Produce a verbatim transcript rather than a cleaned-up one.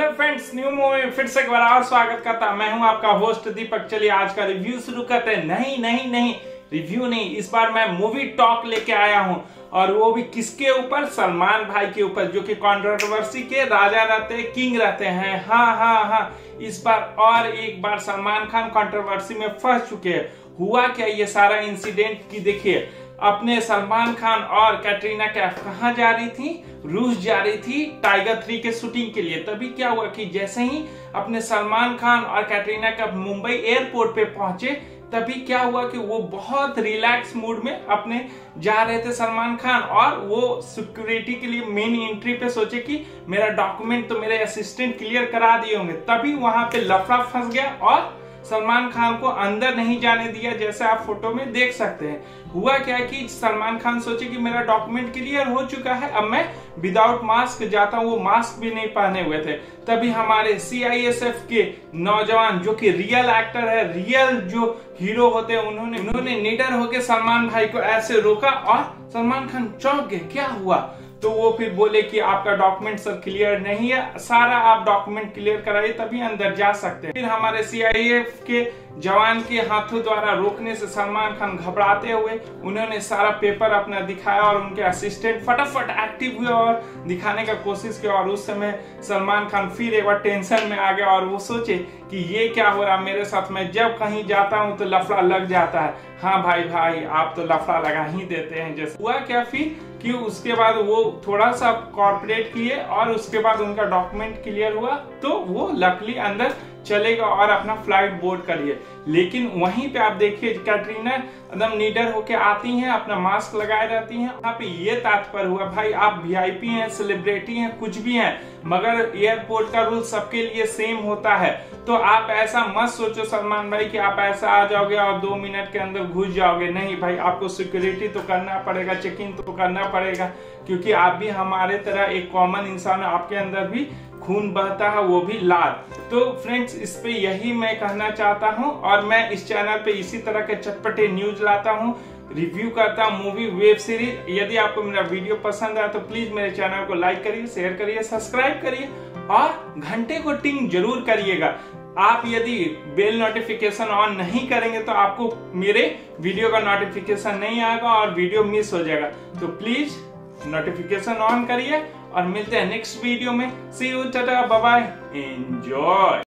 Hello friends, new movie में फिर से एक बार और स्वागत करता मैं हूं आपका होस्ट दीपक। चलिए आज का रिव्यू शुरू करते हैं। नहीं नहीं नहीं रिव्यू नहीं, इस बार मैं मूवी टॉक लेके आया हूं और वो भी किसके ऊपर? सलमान भाई के ऊपर, जो कि कंट्रोवर्सी के राजा रहते हैं, किंग रहते हैं। हाँ हाँ हाँ इस बार और एक बार सलमान खान कंट्रोवर्सी में फंस चुके हैं। हुआ क्या ये सारा इंसिडेंट की देखिए। अपने सलमान खान और कैटरीना कैफ कहाँ जा रही थी? रूस जा रही थी टाइगर थ्री के शूटिंग के लिए। तभी क्या हुआ कि जैसे ही अपने सलमान खान और कैटरीना कैफ मुंबई एयरपोर्ट पे पहुंचे, तभी क्या हुआ कि वो बहुत रिलैक्स मूड में अपने जा रहे थे सलमान खान, और वो सिक्योरिटी के लिए मेन एंट्री पे सोचे कि मेरा डॉक्यूमेंट तो मेरे असिस्टेंट क्लियर करा दिए होंगे। तभी वहां पे लफड़ा फंस गया और सलमान खान को अंदर नहीं जाने दिया, जैसे आप फोटो में देख सकते हैं। हुआ क्या कि सलमान खान सोचे कि मेरा डॉक्यूमेंट क्लियर हो चुका है, अब मैं विदाउट मास्क जाता हूँ। वो मास्क भी नहीं पहने हुए थे। तभी हमारे सी आई एस एफ के नौजवान, जो कि रियल एक्टर है, रियल जो हीरो होते हैं, उन्होंने उन्होंने निडर होकर सलमान भाई को ऐसे रोका और सलमान खान चौंक गए। क्या हुआ? तो वो फिर बोले कि आपका डॉक्यूमेंट सर क्लियर नहीं है, सारा आप डॉक्यूमेंट क्लियर कराइए तभी अंदर जा सकते हैं। फिर हमारे सी आई एफ के जवान के हाथों द्वारा रोकने से सलमान खान घबराते हुए उन्होंने सारा पेपर अपना दिखाया और उनके असिस्टेंट फटाफट एक्टिव हुए और दिखाने का कोशिश किया। और उस समय सलमान खान फिर एक बार टेंशन में आ गया और वो सोचे कि ये क्या हो रहा मेरे साथ, मैं जब कहीं जाता हूँ तो लफड़ा लग जाता है। हाँ भाई भाई आप तो लफड़ा लगा ही देते हैं। जैसे हुआ क्या फिर कि उसके बाद वो थोड़ा सा कॉर्पोरेट किए और उसके बाद उनका डॉक्यूमेंट क्लियर हुआ, तो वो लकली अंदर चलेगा और अपना फ्लाइट बोर्ड करिए। लेकिन वहीं पे आप देखिए कैटरीना एकदम निडर होके आती हैं, अपना मास्क लगाए रहती हैं। यहाँ पे ये तात्पर्य हुआ भाई आप वी आई पी हैं, सेलिब्रिटी हैं, कुछ भी हैं, मगर एयरपोर्ट का रूल सबके लिए सेम होता है। तो आप ऐसा मत सोचो सलमान भाई कि आप ऐसा आ जाओगे और दो मिनट के अंदर घुस जाओगे। नहीं भाई, आपको सिक्योरिटी तो करना पड़ेगा, चेक इन तो करना पड़ेगा, क्योंकि आप भी हमारे तरह एक कॉमन इंसान, आपके अंदर भी खून बहता है, वो भी लाल। तो फ्रेंड्स इस पे यही मैं कहना चाहता हूं, और मैं इस चैनल पे इसी तरह के चटपटे न्यूज लाता हूं, रिव्यू करता हूं मूवी, वेब सीरीज। यदि आपको मेरा वीडियो पसंद आया तो प्लीज मेरे चैनल को लाइक करिए, शेयर करिए, सब्सक्राइब करिए और घंटे को टिंग जरूर करिएगा। आप यदि बेल नोटिफिकेशन ऑन नहीं करेंगे तो आपको मेरे वीडियो का नोटिफिकेशन नहीं आएगा और वीडियो मिस हो जाएगा। तो प्लीज नोटिफिकेशन ऑन करिए और मिलते हैं नेक्स्ट वीडियो में। सी यू, टाटा, बाय बाय, एंजॉय।